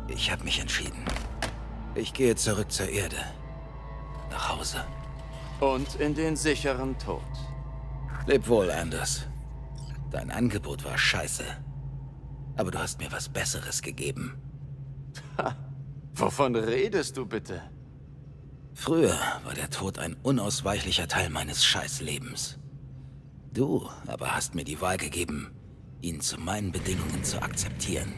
Ich habe mich entschieden. Ich gehe zurück zur Erde. Nach Hause. Und in den sicheren Tod. Leb wohl, Anders. Dein Angebot war scheiße. Aber du hast mir was Besseres gegeben. Ha, wovon redest du bitte? Früher war der Tod ein unausweichlicher Teil meines Scheißlebens. Du aber hast mir die Wahl gegeben, ihn zu meinen Bedingungen zu akzeptieren.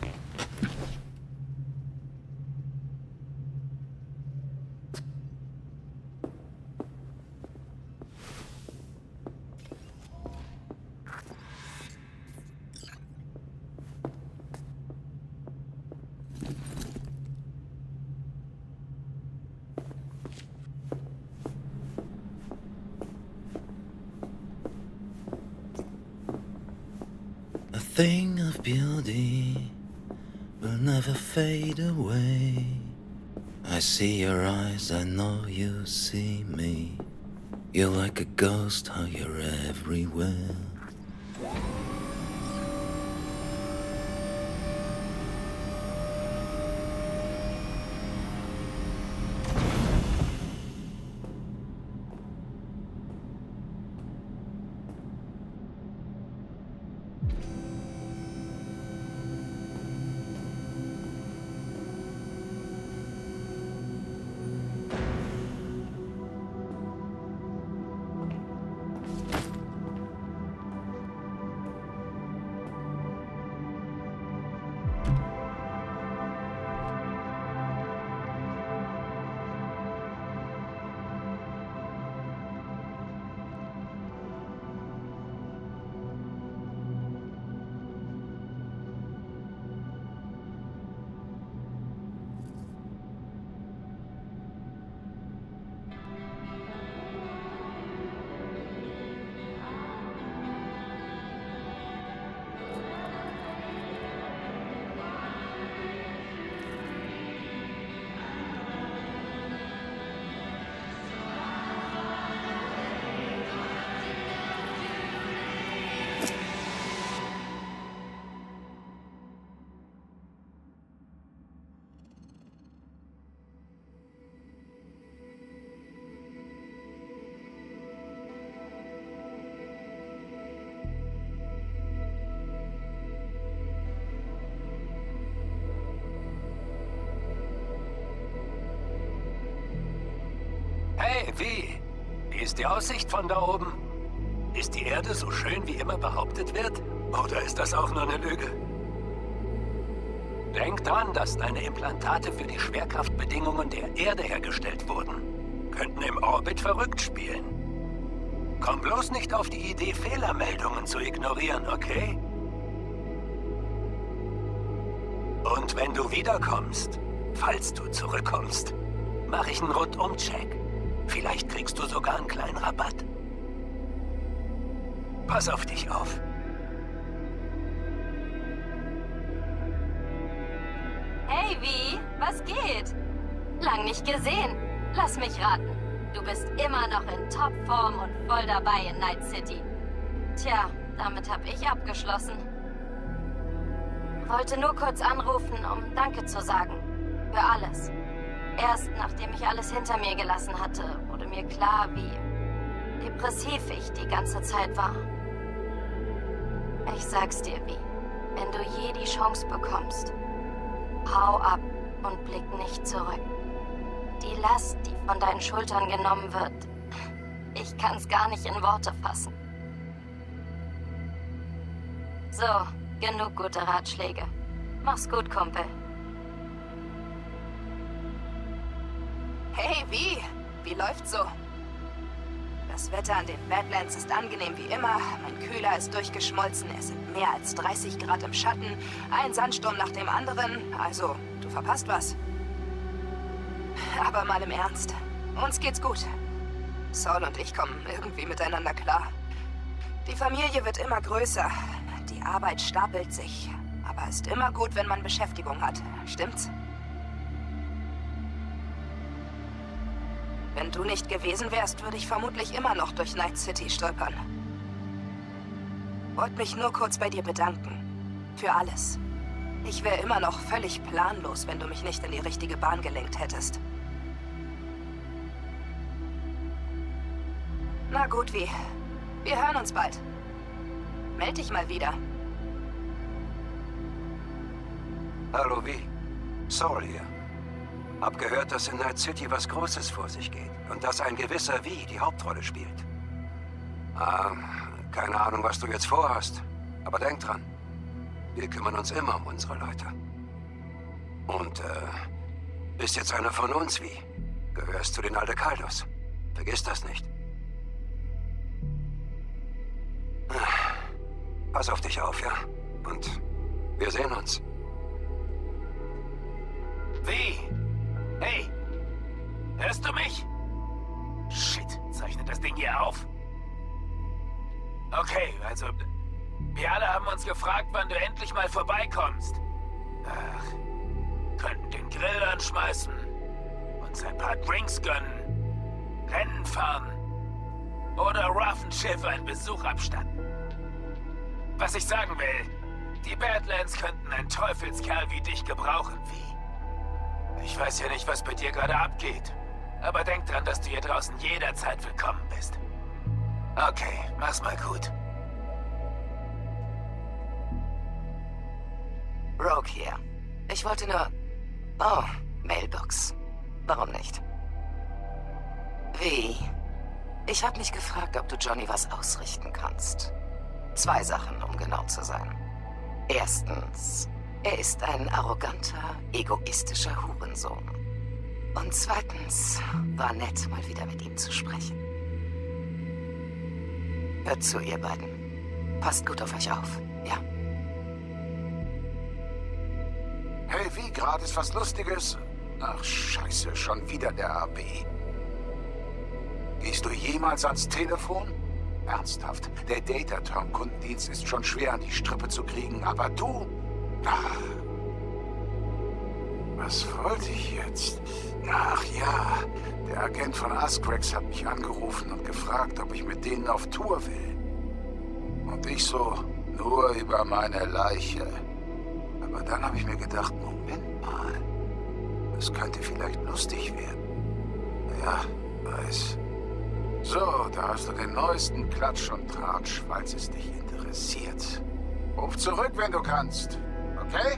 A thing of beauty will never fade away. I see your eyes, I know you see me. You're like a ghost, how you're everywhere. Hey, wie? Wie ist die Aussicht von da oben? Ist die Erde so schön, wie immer behauptet wird? Oder ist das auch nur eine Lüge? Denk dran, dass deine Implantate für die Schwerkraftbedingungen der Erde hergestellt wurden. Könnten im Orbit verrückt spielen. Komm bloß nicht auf die Idee, Fehlermeldungen zu ignorieren, okay? Und wenn du wiederkommst, falls du zurückkommst, mache ich einen Rundum-Check. Vielleicht kriegst du sogar einen kleinen Rabatt. Pass auf dich auf. Hey, wie? Was geht? Lang nicht gesehen. Lass mich raten. Du bist immer noch in Topform und voll dabei in Night City. Tja, damit habe ich abgeschlossen. Wollte nur kurz anrufen, um Danke zu sagen. Für alles. Erst nachdem ich alles hinter mir gelassen hatte, wurde mir klar, wie depressiv ich die ganze Zeit war. Ich sag's dir, wie. Wenn du je die Chance bekommst, hau ab und blick nicht zurück. Die Last, die von deinen Schultern genommen wird, ich kann's gar nicht in Worte fassen. So, genug gute Ratschläge. Mach's gut, Kumpel. Hey, wie? Wie läuft's so? Das Wetter an den Badlands ist angenehm wie immer. Mein Kühler ist durchgeschmolzen. Es sind mehr als 30 Grad im Schatten. Ein Sandsturm nach dem anderen. Also, du verpasst was. Aber mal im Ernst. Uns geht's gut. Saul und ich kommen irgendwie miteinander klar. Die Familie wird immer größer. Die Arbeit stapelt sich. Aber ist immer gut, wenn man Beschäftigung hat. Stimmt's? Wenn du nicht gewesen wärst, würde ich vermutlich immer noch durch Night City stolpern. Wollte mich nur kurz bei dir bedanken. Für alles. Ich wäre immer noch völlig planlos, wenn du mich nicht in die richtige Bahn gelenkt hättest. Na gut, Vi. Wir hören uns bald. Meld dich mal wieder. Hallo, Vi. Sorry hier. Hab gehört, dass in Night City was Großes vor sich geht. Und dass ein gewisser Vi die Hauptrolle spielt. Keine Ahnung, was du jetzt vorhast. Aber denk dran. Wir kümmern uns immer um unsere Leute. Und, bist jetzt einer von uns, Vi. Gehörst zu den Aldecaldos. Vergiss das nicht. Pass auf dich auf, ja? Und wir sehen uns. Wie? Hey! Hörst du mich? Shit, zeichnet das Ding hier auf. Okay, also... Wir alle haben uns gefragt, wann du endlich mal vorbeikommst. Ach, könnten den Grill anschmeißen, uns ein paar Drinks gönnen, Rennen fahren oder Ruffenschiff einen Besuch abstatten. Was ich sagen will, die Badlands könnten einen Teufelskerl wie dich gebrauchen, Wie. Ich weiß ja nicht, was bei dir gerade abgeht, aber denk dran, dass du hier draußen jederzeit willkommen bist. Okay, mach's mal gut. Rogue hier. Ich wollte nur... Oh, Mailbox. Warum nicht? Wie? Ich habe mich gefragt, ob du Johnny was ausrichten kannst. 2 Sachen, um genau zu sein. Erstens, er ist ein arroganter, egoistischer Hurensohn. Und zweitens, war nett, mal wieder mit ihm zu sprechen. Hört zu, ihr beiden. Passt gut auf euch auf, ja? Hey, wie, gerade ist was Lustiges? Ach, scheiße, schon wieder der AB. Gehst du jemals ans Telefon? Ernsthaft, der Datatom-Kundendienst ist schon schwer an die Strippe zu kriegen, aber du? Ach. Was wollte ich jetzt? Ach ja, der Agent von Ascrex hat mich angerufen und gefragt, ob ich mit denen auf Tour will. Und ich so, nur über meine Leiche. Aber dann habe ich mir gedacht, Moment mal, das könnte vielleicht lustig werden. Ja, weiß. So, da hast du den neuesten Klatsch und Tratsch, falls es dich interessiert. Ruf zurück, wenn du kannst, okay?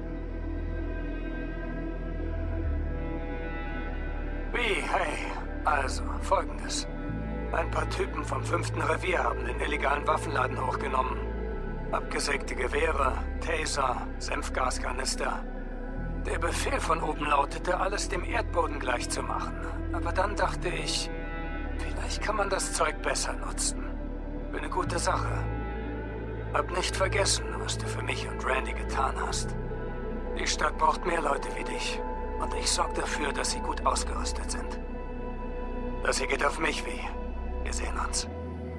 Wie, hey, also, Folgendes. Ein paar Typen vom 5. Revier haben den illegalen Waffenladen hochgenommen. Abgesägte Gewehre, Taser, Senfgaskanister. Der Befehl von oben lautete, alles dem Erdboden gleich zu machen. Aber dann dachte ich, vielleicht kann man das Zeug besser nutzen. Für eine gute Sache. Hab nicht vergessen, was du für mich und Randy getan hast. Die Stadt braucht mehr Leute wie dich. Und ich sorge dafür, dass sie gut ausgerüstet sind. Das hier geht auf mich, Wie. Wir sehen uns.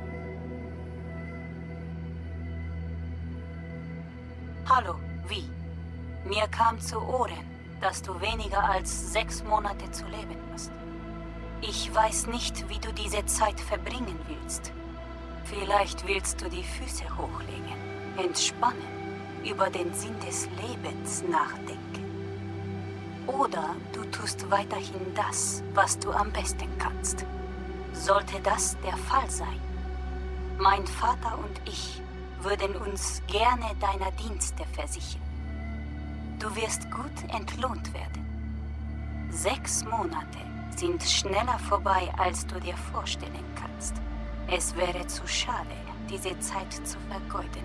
Hallo, Wie. Mir kam zu Ohren, dass du weniger als 6 Monate zu leben hast. Ich weiß nicht, wie du diese Zeit verbringen willst. Vielleicht willst du die Füße hochlegen, entspannen, über den Sinn des Lebens nachdenken. Oder du tust weiterhin das, was du am besten kannst. Sollte das der Fall sein, mein Vater und ich würden uns gerne deiner Dienste versichern. Du wirst gut entlohnt werden. 6 Monate sind schneller vorbei, als du dir vorstellen kannst. Es wäre zu schade, diese Zeit zu vergeuden.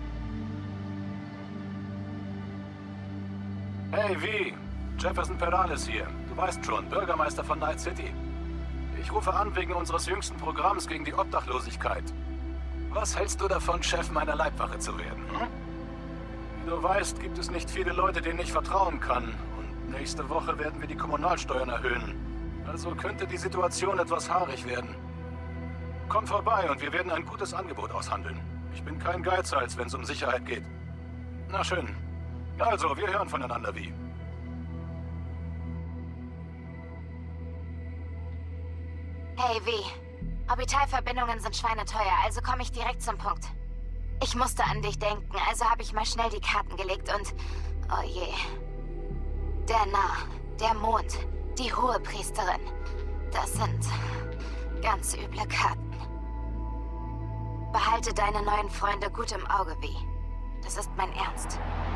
Hey, Wie. Jefferson Perales hier. Du weißt schon, Bürgermeister von Night City. Ich rufe an wegen unseres jüngsten Programms gegen die Obdachlosigkeit. Was hältst du davon, Chef meiner Leibwache zu werden? Hm? Wie du weißt, gibt es nicht viele Leute, denen ich vertrauen kann. Und nächste Woche werden wir die Kommunalsteuern erhöhen. Also könnte die Situation etwas haarig werden. Komm vorbei und wir werden ein gutes Angebot aushandeln. Ich bin kein Geizhals, wenn es um Sicherheit geht. Na schön. Also, wir hören voneinander, Wie. Hey, Wie. Orbitalverbindungen sind schweineteuer, also komme ich direkt zum Punkt. Ich musste an dich denken, also habe ich mal schnell die Karten gelegt und... Oh je. Der Narr, der Mond, die Hohepriesterin. Das sind ganz üble Karten. Behalte deine neuen Freunde gut im Auge, Vi. Das ist mein Ernst.